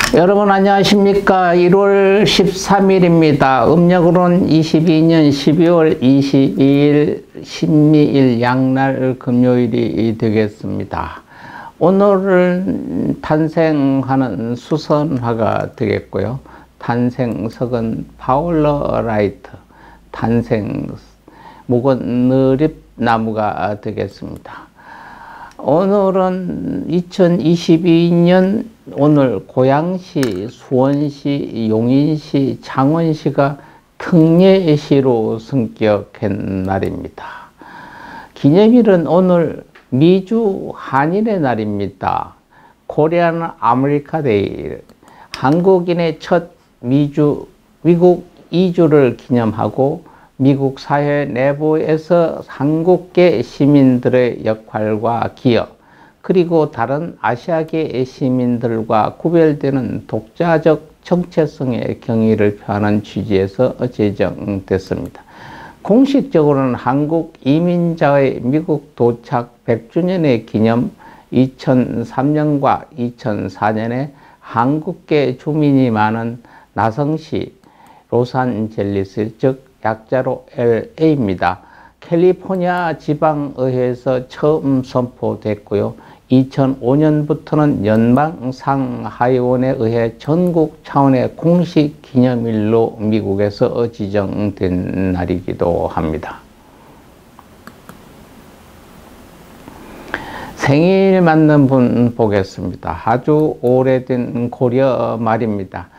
여러분 안녕하십니까. 1월 13일입니다. 음력으로는 22년 12월 22일 신미일 양날 금요일이 되겠습니다. 오늘은 탄생하는 수선화가 되겠고요. 탄생석은 파울러 라이트, 탄생목은 느립나무가 되겠습니다. 오늘은 2022년 오늘 고양시, 수원시, 용인시, 창원시가 특례시로 승격한 날입니다. 기념일은 오늘 미주 한일의 날입니다. 코리안 아메리카 데이, 한국인의 첫 미국 이주를 기념하고 미국 사회 내부에서 한국계 시민들의 역할과 기여, 그리고 다른 아시아계 시민들과 구별되는 독자적 정체성의 경의를 표하는 취지에서 제정됐습니다. 공식적으로는 한국 이민자의 미국 도착 100주년의 기념 2003년과 2004년에 한국계 주민이 많은 나성시, 로산젤리스, 즉 약자로 LA입니다. 캘리포니아 지방의회에서 처음 선포됐고요. 2005년부터는 연방상하위원회에 의해 전국 차원의 공식 기념일로 미국에서 지정된 날이기도 합니다. 생일 맞는 분 보겠습니다. 아주 오래된 고려 말입니다.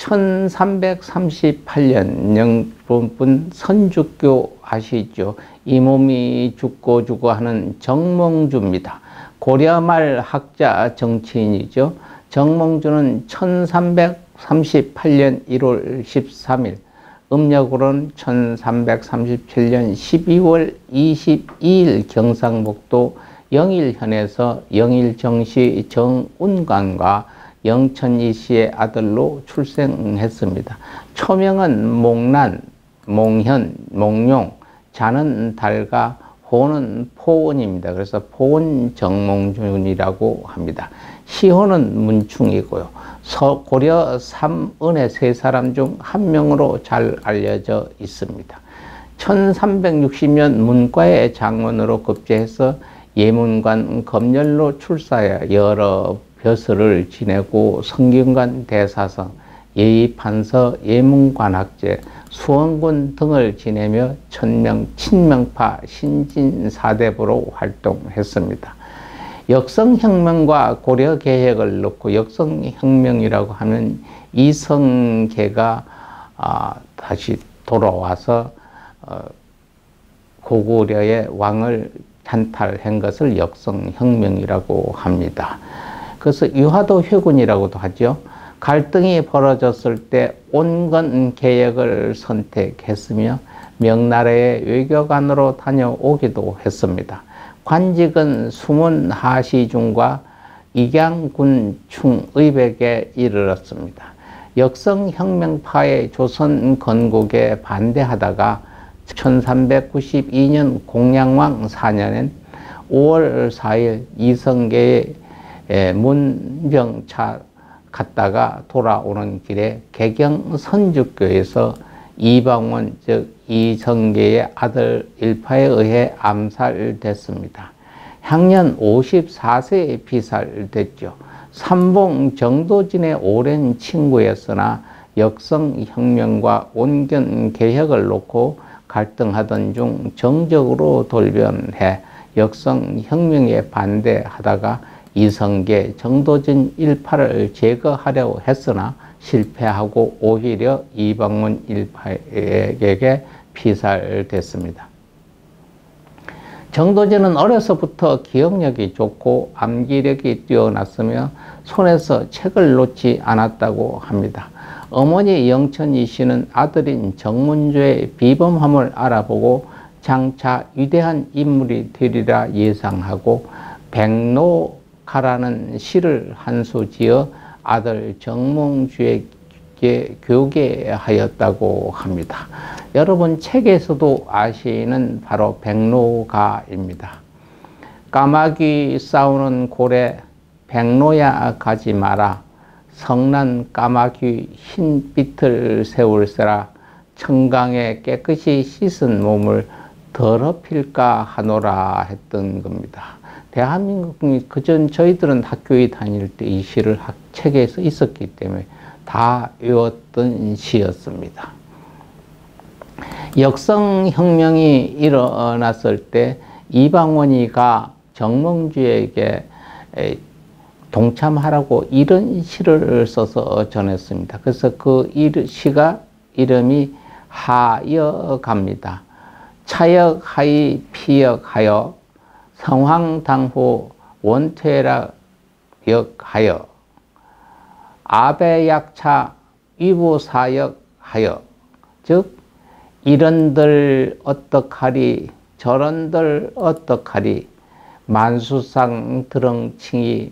1338년 영분 선주교 아시죠? 이 몸이 죽고 하는 정몽주입니다. 고려말 학자 정치인이죠. 정몽주는 1338년 1월 13일, 음력으로는 1337년 12월 22일 경상북도 영일현에서 영일정씨 정운관과 영천이 씨의 아들로 출생했습니다. 초명은 몽란, 몽현, 몽룡, 자는 달과 호는 포원입니다. 그래서 포원 정몽준이라고 합니다. 시호는 문충이고요. 고려 삼은의 세 사람 중 한 명으로 잘 알려져 있습니다. 1360년 문과의 장원으로 급제해서 예문관 검열로 출사하여 여러 벼슬을 지내고 성균관 대사성, 예의판서, 예문관학제, 수원군 등을 지내며 천명, 친명파, 신진사대부로 활동했습니다. 역성혁명과 고려개혁을 넣고 역성혁명이라고 하면 이성계가 다시 돌아와서 고구려의 왕을 찬탈한 것을 역성혁명이라고 합니다. 그래서 유화도 회군이라고도 하죠. 갈등이 벌어졌을 때 온건 개혁을 선택했으며 명나라의 외교관으로 다녀오기도 했습니다. 관직은 수문 하시중과 익양군 충의백에 이르렀습니다. 역성혁명파의 조선 건국에 반대하다가 1392년 공양왕 4년엔 5월 4일 이성계의 문병차 갔다가 돌아오는 길에 개경선주교에서 이방원 즉 이성계의 아들 일파에 의해 암살됐습니다. 향년 54세에 피살됐죠. 삼봉 정도진의 오랜 친구였으나 역성혁명과 온건개혁을 놓고 갈등하던 중 정적으로 돌변해 역성혁명에 반대하다가 이성계, 정도진 일파를 제거하려고 했으나 실패하고 오히려 이방원 일파에게 피살됐습니다. 정도진은 어려서부터 기억력이 좋고 암기력이 뛰어났으며 손에서 책을 놓지 않았다고 합니다. 어머니 영천이 씨는 아들인 정문주의 비범함을 알아보고 장차 위대한 인물이 되리라 예상하고 백노가라는 시를 한 수 지어 아들 정몽주에게 교계하였다고 합니다. 여러분 책에서도 아시는 바로 백노가입니다. 까마귀 싸우는 고래 백노야 가지 마라. 성난 까마귀 흰빛을 세울세라 청강에 깨끗이 씻은 몸을 더럽힐까 하노라 했던 겁니다. 대한민국이 그전 저희들은 학교에 다닐 때 이 시를 책에서 있었기 때문에 다 외웠던 시였습니다. 역성혁명이 일어났을 때 이방원이가 정몽주에게 동참하라고 이런 시를 써서 전했습니다. 그래서 그 시가 이름이 하역합니다. 차역하이 피역하여 성황당후 원퇴라 역하여 아베약차 위부사역하여 즉 이런들 어떡하리 저런들 어떡하리 만수상 드렁칭이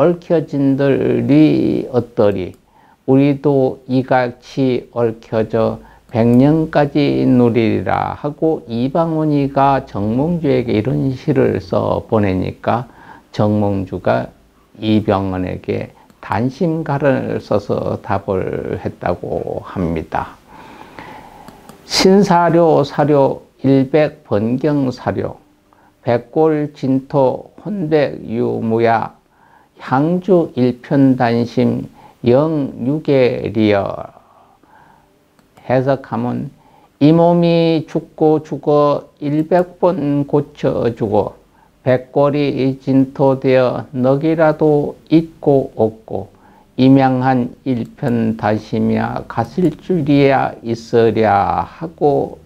얽혀진들이 어떠리 우리도 이같이 얽혀져 100년까지 누리리라 하고 이방원이가 정몽주에게 이런 시를 써 보내니까 정몽주가 이병헌에게 단심가를 써서 답을 했다고 합니다. 신사료 사료 일백 번경 사료 백골 진토 혼백 유무야 향주 일편단심 영유계리여 해석하면 이 몸이 죽고 죽어 100번 고쳐주고 백골이 진토되어 넋이라도 있고 없고 임양한 일편다심이야 갔을 줄이야 있으랴 하고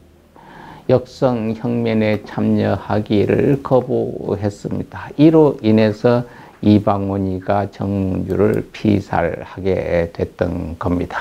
역성혁명에 참여하기를 거부했습니다. 이로 인해서 이방원이가 정몽주를 피살하게 됐던 겁니다.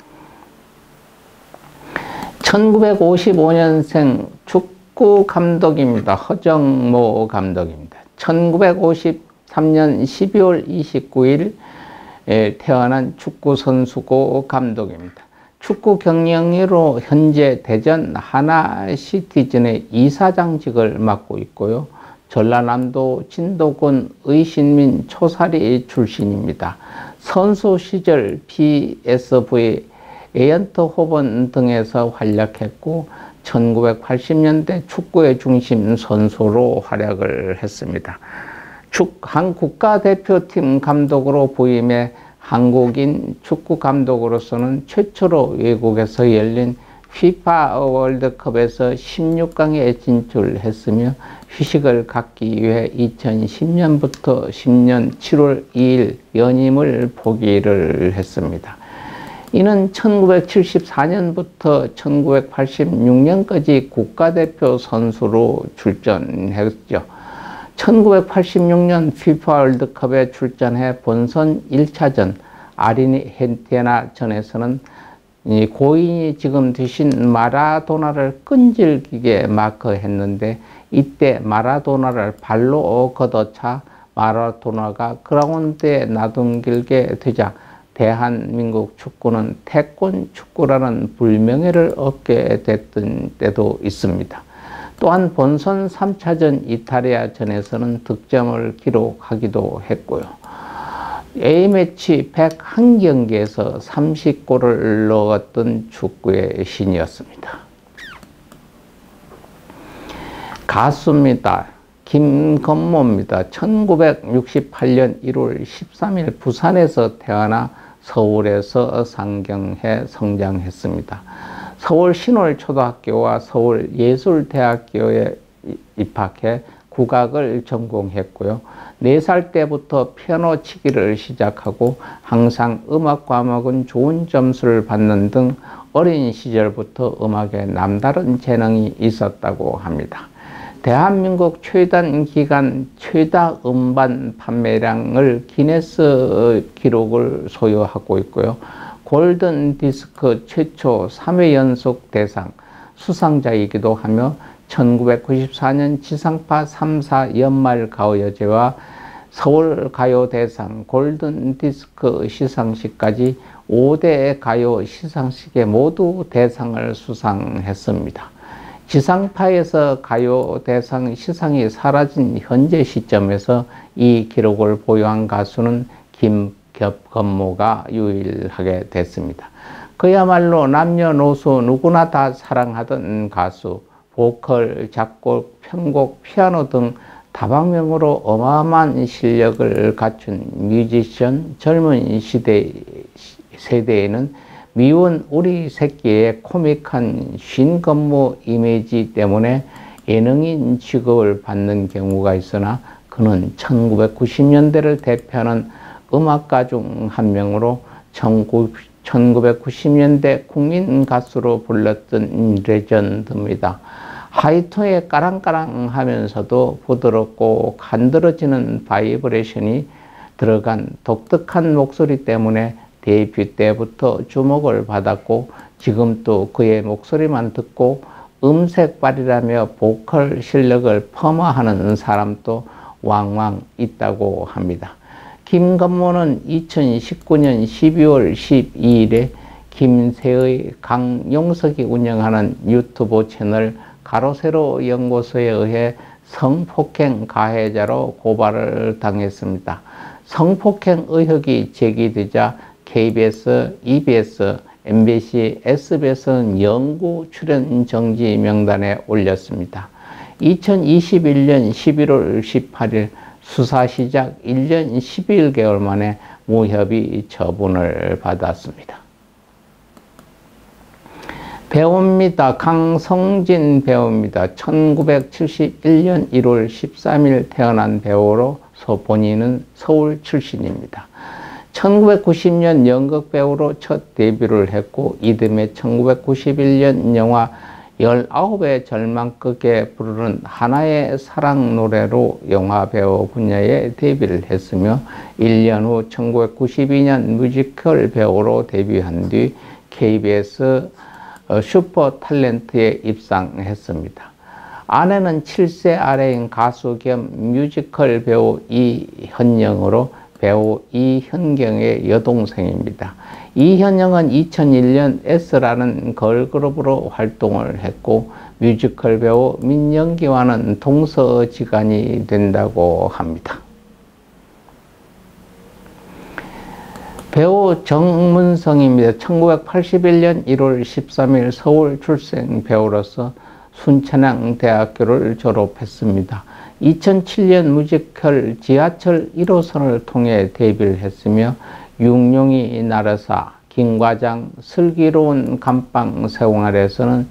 1955년생 축구 감독입니다. 허정모 감독입니다. 1953년 12월 29일 태어난 축구 선수고 감독입니다. 축구 경영으로 현재 대전 하나시티즌의 이사장직을 맡고 있고요. 전라남도 진도군 의신민 초사리 출신입니다. 선수 시절 PSV 에이언트호번 등에서 활약했고 1980년대 축구의 중심 선수로 활약을 했습니다. 한 국가대표팀 감독으로 부임해 한국인 축구 감독으로서는 최초로 외국에서 열린 FIFA 월드컵에서 16강에 진출했으며 휴식을 갖기 위해 2010년부터 10년 7월 2일 연임을 포기를 했습니다. 이는 1974년부터 1986년까지 국가대표 선수로 출전했죠. 1986년 FIFA 월드컵에 출전해 본선 1차전 아르헨티나전에서는 고인이 지금 되신 마라도나를 끈질기게 마크했는데 이때 마라도나를 발로 걷어차 마라도나가 그라운드에 나둥길게 되자 대한민국 축구는 태권 축구라는 불명예를 얻게 됐던 때도 있습니다. 또한 본선 3차전 이탈리아전에서는 득점을 기록하기도 했고요. A매치 101경기에서 30골을 넣었던 축구의 신이었습니다. 가수입니다. 김건모입니다. 1968년 1월 13일 부산에서 태어나 서울에서 상경해 성장했습니다. 서울 신월초등학교와 서울예술대학교에 입학해 국악을 전공했고요. 4살 때부터 피아노 치기를 시작하고 항상 음악 과목은 좋은 점수를 받는 등 어린 시절부터 음악에 남다른 재능이 있었다고 합니다. 대한민국 최단 기간 최다 음반 판매량을 기네스 기록을 소유하고 있고요. 골든 디스크 최초 3회 연속 대상 수상자이기도 하며 1994년 지상파 3사 연말 가요제와 서울가요대상 골든 디스크 시상식까지 5대 가요 시상식에 모두 대상을 수상했습니다. 지상파에서 가요대상 시상이 사라진 현재 시점에서 이 기록을 보유한 가수는 김건모가 유일하게 됐습니다. 그야말로 남녀노소 누구나 다 사랑하던 가수, 보컬, 작곡, 편곡, 피아노 등 다방면으로 어마어마한 실력을 갖춘 뮤지션. 젊은 세대에는 미운 우리 새끼의 코믹한 쉰건모 이미지 때문에 예능인 취급을 받는 경우가 있으나 그는 1990년대를 대표하는 음악가 중 한 명으로 1990년대 국민 가수로 불렸던 레전드입니다. 하이톤에 까랑까랑하면서도 부드럽고 간드러지는 바이브레이션이 들어간 독특한 목소리 때문에 데뷔 때부터 주목을 받았고, 지금 또 그의 목소리만 듣고 음색발이라며 보컬 실력을 폄하하는 사람도 왕왕 있다고 합니다. 김건모는 2019년 12월 12일에 김세의, 강용석이 운영하는 유튜브 채널 가로세로 연구소에 의해 성폭행 가해자로 고발을 당했습니다. 성폭행 의혹이 제기되자 KBS, EBS, MBC, SBS는 영구 출연 정지 명단에 올렸습니다. 2021년 11월 18일 수사 시작 1년 11개월 만에 무혐의 처분을 받았습니다. 배우입니다. 강성진 배우입니다. 1971년 1월 13일 태어난 배우로서 본인은 서울 출신입니다. 1990년 연극 배우로 첫 데뷔를 했고, 이듬해 1991년 영화 19의 절망극에 부르는 하나의 사랑 노래로 영화 배우 분야에 데뷔를 했으며, 1년 후 1992년 뮤지컬 배우로 데뷔한 뒤 KBS 슈퍼 탤런트에 입상했습니다. 아내는 7세 아래인 가수 겸 뮤지컬 배우 이현영으로 배우 이현경의 여동생입니다. 이현영은 2001년 S라는 걸그룹으로 활동을 했고, 뮤지컬 배우 민영기와는 동서지간이 된다고 합니다. 배우 정문성입니다. 1981년 1월 13일 서울 출생 배우로서 순천향대학교를 졸업했습니다. 2007년 뮤지컬 지하철 1호선을 통해 데뷔를 했으며, 육룡이 나르사, 김과장, 슬기로운 감방 생활에서는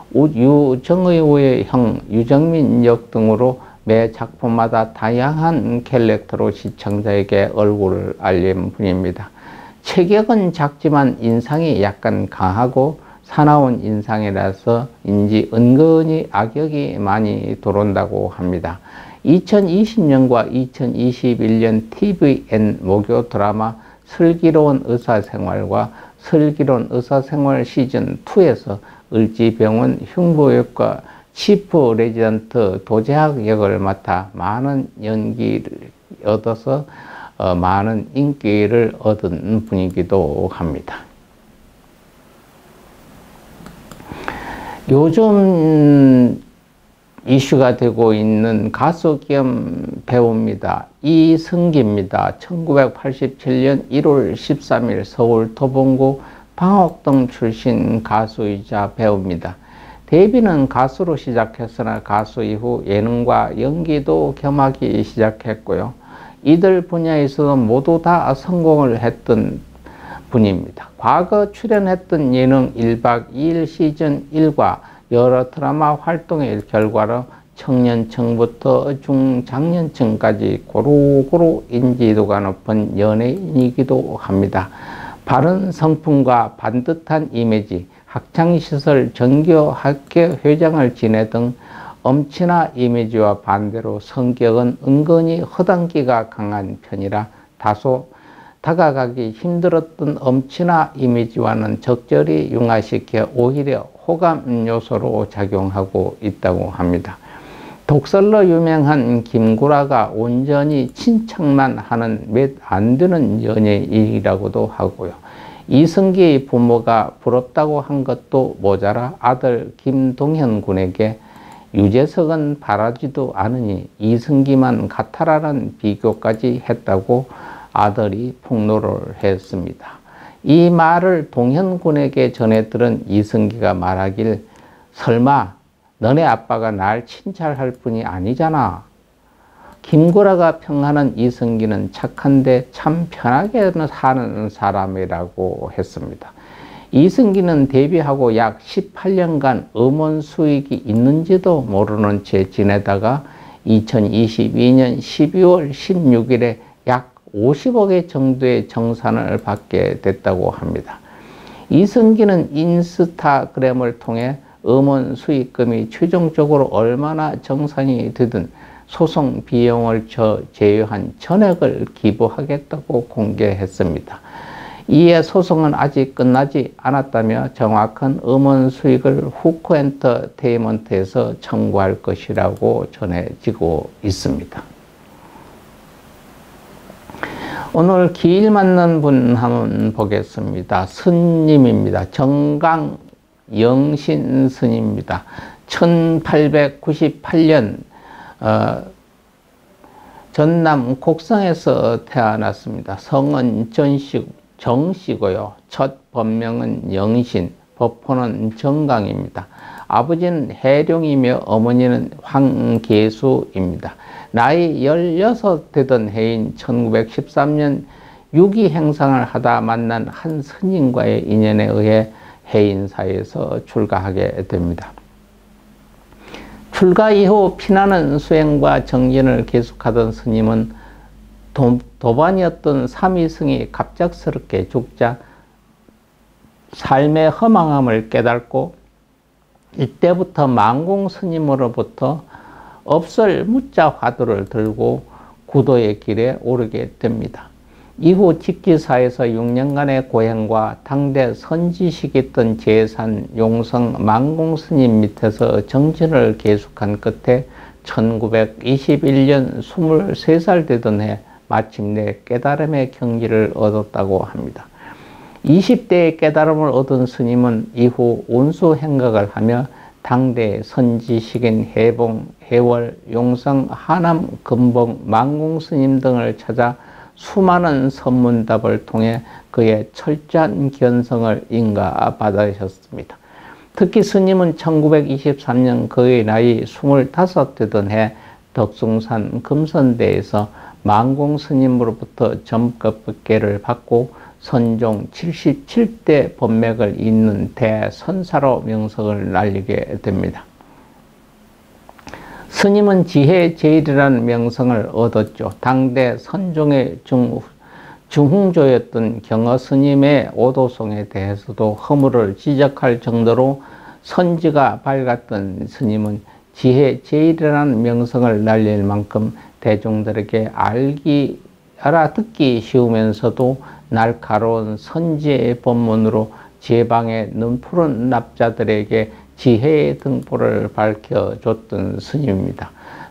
유정의의 형 유정민 역 등으로 매 작품마다 다양한 캐릭터로 시청자에게 얼굴을 알린 분입니다. 체격은 작지만 인상이 약간 강하고 사나운 인상이라서인지 은근히 악역이 많이 들어온다고 합니다. 2020년과 2021년 TVN 목요 드라마 슬기로운 의사생활과 슬기로운 의사생활 시즌2에서 을지병원 흉부외과 치프 레지던트 도제학 역을 맡아 많은 연기를 얻어서 많은 인기를 얻은 분이기도 합니다. 요즘 이슈가 되고 있는 가수 겸 배우입니다. 이승기입니다. 1987년 1월 13일 서울 도봉구 방옥동 출신 가수이자 배우입니다. 데뷔는 가수로 시작했으나 가수 이후 예능과 연기도 겸하기 시작했고요. 이들 분야에서도 모두 다 성공을 했던 분입니다. 과거 출연했던 예능 1박 2일 시즌 1과 여러 드라마 활동의 결과로 청년층부터 중장년층까지 고루고루 인지도가 높은 연예인이기도 합니다. 바른 성품과 반듯한 이미지, 학창시설 전교학교 회장을 지내 등 엄친아 이미지와 반대로 성격은 은근히 허당기가 강한 편이라 다소 다가가기 힘들었던 엄친아 이미지와는 적절히 융화시켜 오히려 호감 요소로 작용하고 있다고 합니다. 독설로 유명한 김구라가 온전히 친척만 하는 몇 안 되는 연예인이라고도 하고요. 이승기의 부모가 부럽다고 한 것도 모자라 아들 김동현 군에게 유재석은 바라지도 않으니 이승기만 같아라는 비교까지 했다고 아들이 폭로를 했습니다. 이 말을 동현군에게 전해 들은 이승기가 말하길 설마 너네 아빠가 날 친찰할 뿐이 아니잖아. 김구라가 평하는 이승기는 착한데 참 편하게 사는 사람이라고 했습니다. 이승기는 데뷔하고 약 18년간 음원 수익이 있는지도 모르는 채 지내다가 2022년 12월 16일에 약 50억의 정도의 정산을 받게 됐다고 합니다. 이승기는 인스타그램을 통해 음원 수익금이 최종적으로 얼마나 정산이 되든 소송 비용을 제외한 전액을 기부하겠다고 공개했습니다. 이에 소송은 아직 끝나지 않았다며 정확한 음원 수익을 후크엔터테인먼트에서 청구할 것이라고 전해지고 있습니다. 오늘 기일 맞는 분 한번 보겠습니다. 스님입니다. 정강영신 스님입니다. 1898년 전남 곡성에서 태어났습니다. 성은 정씨고요. 첫 법명은 영신, 법호는 정강입니다. 아버지는 해룡이며 어머니는 황계수입니다. 나이 16 되던 해인 1913년 유기행상을 하다 만난 한 스님과의 인연에 의해 해인사에서 출가하게 됩니다. 출가 이후 피나는 수행과 정진을 계속하던 스님은 도반이었던 삼위승이 갑작스럽게 죽자 삶의 허망함을 깨닫고 이때부터 만공 스님으로부터 업설 무자 화두를 들고 구도의 길에 오르게 됩니다. 이후 직기사에서 6년간의 고행과 당대 선지식이었던 제산 용성 만공 스님 밑에서 정진을 계속한 끝에 1921년 23살 되던 해 마침내 깨달음의 경지를 얻었다고 합니다. 20대의 깨달음을 얻은 스님은 이후 온수행각을 하며 당대 선지식인 해봉, 해월, 용성, 하남, 금봉, 만공 스님 등을 찾아 수많은 선문답을 통해 그의 철저한 견성을 인가받으셨습니다. 특히 스님은 1923년 그의 나이 25 되던 해 덕숭산 금선대에서 만공 스님으로부터 점급계를 받고 선종 77대 법맥을 잇는 대선사로 명성을 날리게 됩니다. 스님은 지혜 제일이라는 명성을 얻었죠. 당대 선종의 중흥조였던 경어 스님의 오도송에 대해서도 허물을 지적할 정도로 선지가 밝았던 스님은 지혜 제일이라는 명성을 날릴 만큼 대중들에게 알아듣기 쉬우면서도 날카로운 선지의 법문으로 제방의 눈푸른 납자들에게 지혜의 등불을 밝혀줬던 스님입니다.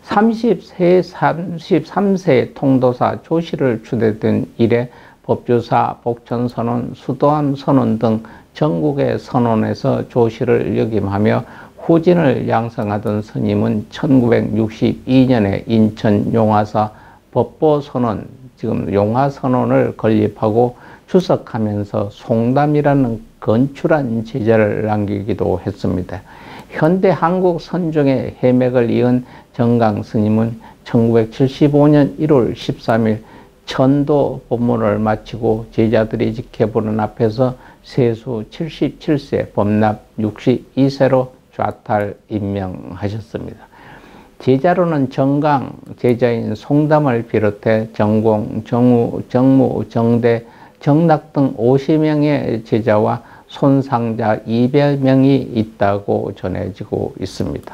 33세 통도사 조실을 추대된 이래 법주사, 복천선언, 수도암선언 등 전국의 선언에서 조실을 역임하며 후진을 양성하던 스님은 1962년에 인천 용화사 법보선언, 지금 용화선언을 건립하고 주석하면서 송담이라는 건출한 제자를 남기기도 했습니다. 현대 한국 선종의 해맥을 이은 정강 스님은 1975년 1월 13일 천도 법문을 마치고 제자들이 지켜보는 앞에서 세수 77세, 법납 62세로 좌탈 임명하셨습니다. 제자로는 정강, 제자인 송담을 비롯해 정공, 정우, 정무, 정대, 정낙 등 50명의 제자와 손상자 200명이 있다고 전해지고 있습니다.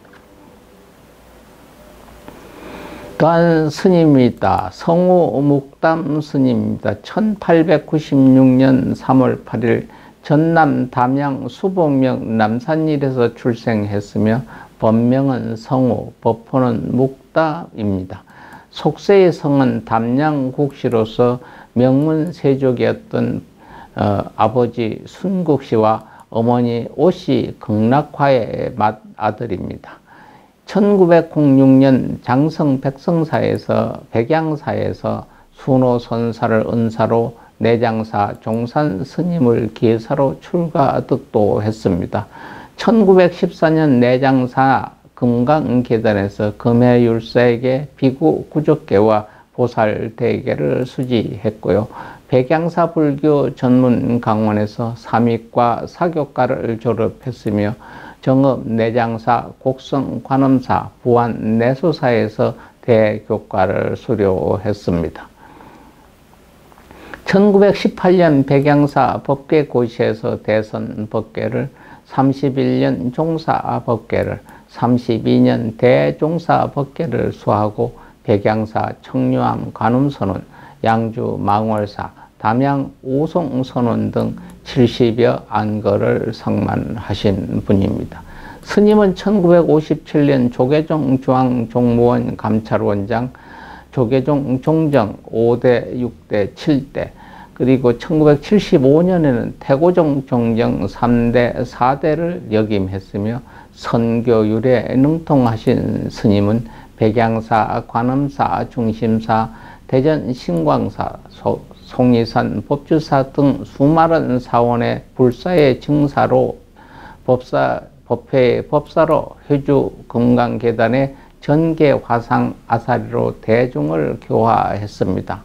또한 스님이다. 성우 묵담 스님입니다. 1896년 3월 8일 전남 담양 수복명 남산일에서 출생했으며 법명은 성우, 법호는 묵다입니다. 속세의 성은 담양국시로서 명문세족이었던 아버지 순국씨와 어머니 오씨 극락화의 맏아들입니다. 1906년 장성 백양사에서 순호선사를 은사로 내장사 종산 스님을 계사로 출가득도 했습니다. 1914년 내장사 금강계단에서 금해율사에게 비구 구적계와 보살대계를 수지했고요. 백양사 불교 전문 강원에서 삼익과 사교과를 졸업했으며 정읍 내장사, 곡성 관음사, 부안 내소사에서 대교과를 수료했습니다. 1918년 백양사 법계고시에서 대선 법계를, 31년 종사 법계를, 32년 대종사 법계를 수하고 백양사 청류암 관음선원, 양주 망월사, 담양 오송선원 등 70여 안거를 성만하신 분입니다. 스님은 1957년 조계종 중앙종무원 감찰원장, 조계종 종정 5대, 6대, 7대, 그리고 1975년에는 태고종 종정 3대, 4대를 역임했으며 선교율에 능통하신 스님은 백양사, 관음사, 중심사, 대전 신광사, 송리산 법주사 등 수많은 사원의 불사의 증사로 법회의 법사로 회주 금강계단의 전계 화상 아사리로 대중을 교화했습니다.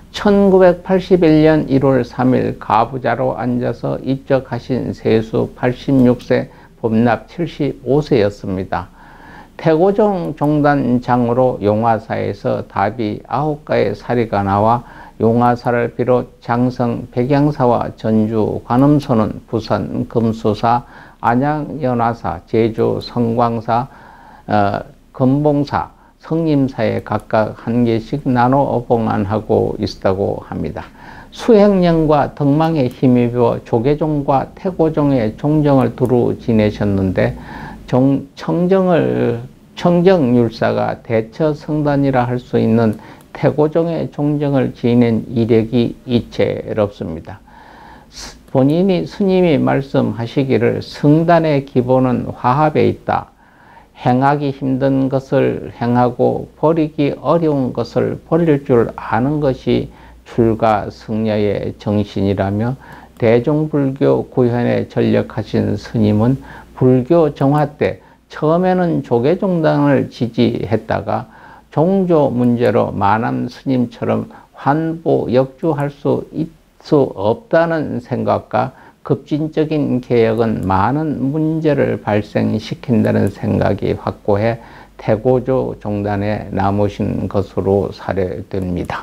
1981년 1월 3일 가부자로 앉아서 입적하신 세수 86세, 법납 75세였습니다. 태고종 종단장으로 용화사에서 답이 9가의 사리가 나와 용화사를 비롯 장성 백양사와 전주 관음선원, 부산 금수사, 안양 연화사, 제주 성광사, 금봉사, 성림사에 각각 1개씩 나눠 봉안하고 있다고 합니다. 수행령과 덕망에 힘입어 조계종과 태고종의 종정을 두루 지내셨는데 청정율사가 대처 성단이라 할 수 있는 태고종의 종정을 지낸 이력이 이채롭습니다. 본인이 스님이 말씀하시기를 성단의 기본은 화합에 있다. 행하기 힘든 것을 행하고 버리기 어려운 것을 버릴 줄 아는 것이 출가 승려의 정신이라며 대종불교 구현에 전력하신 스님은 불교 정화 때 처음에는 조계종단을 지지했다가 종조 문제로 만암 스님처럼 환부 역주할 수 없다는 생각과 급진적인 개혁은 많은 문제를 발생시킨다는 생각이 확고해 태고조 종단에 남으신 것으로 사례됩니다.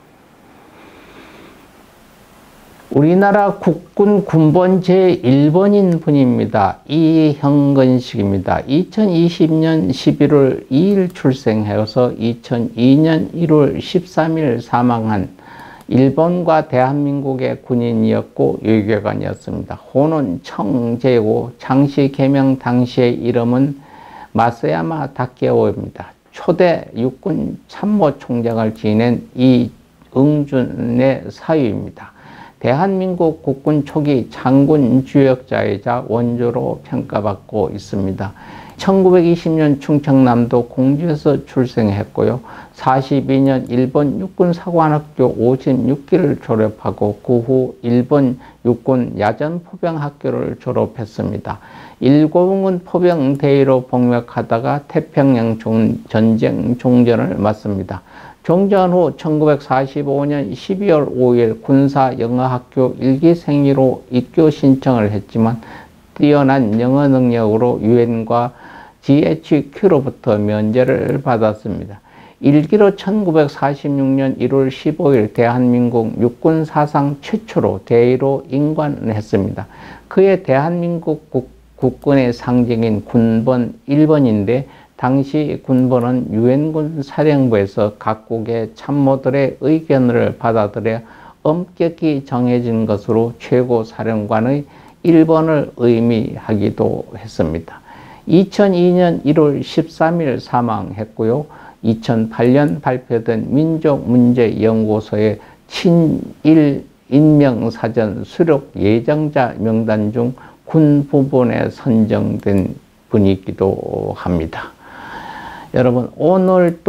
우리나라 국군 군번 제1번인 분입니다. 이형근식입니다. 2020년 11월 2일 출생하여서 2002년 1월 13일 사망한 일본과 대한민국의 군인이었고 유교관이었습니다. 호는 청제고 장씨 개명 당시의 이름은 마스야마 다케오입니다. 초대 육군 참모총장을 지낸 이응준의 사위입니다. 대한민국 국군 초기 장군 주역자이자 원조로 평가받고 있습니다. 1920년 충청남도 공주에서 출생했고요. 42년 일본 육군사관학교 56기를 졸업하고 그 후 일본 육군 야전포병학교를 졸업했습니다. 일공은 포병대위로 복역하다가 태평양 전쟁 종전을 맞습니다. 종전 후 1945년 12월 5일 군사영어학교 1기생리로 입교 신청을 했지만 뛰어난 영어 능력으로 유엔과 GHQ로부터 면제를 받았습니다. 1기로 1946년 1월 15일 대한민국 육군 사상 최초로 대위로 임관했습니다. 그의 대한민국 국군의 상징인 군번 1번인데 당시 군번은 유엔군 사령부에서 각국의 참모들의 의견을 받아들여 엄격히 정해진 것으로 최고사령관의 1번을 의미하기도 했습니다. 2002년 1월 13일 사망했고요. 2008년 발표된 민족문제연구소의 친일 인명사전 수록 예정자 명단 중 군 부분에 선정된 분이기도 합니다. 여러분, 오늘 또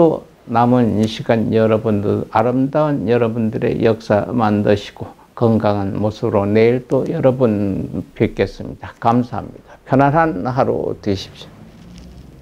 남은 이 시간 여러분들 아름다운 여러분들의 역사 만드시고 건강한 모습으로 내일 또 여러분 뵙겠습니다. 감사합니다. 편안한 하루 되십시오.